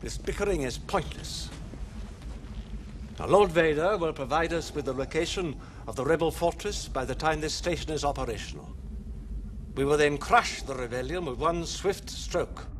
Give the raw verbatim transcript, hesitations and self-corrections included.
This bickering is pointless. Now, Lord Vader will provide us with the location of the rebel fortress by the time this station is operational. We will then crush the rebellion with one swift stroke.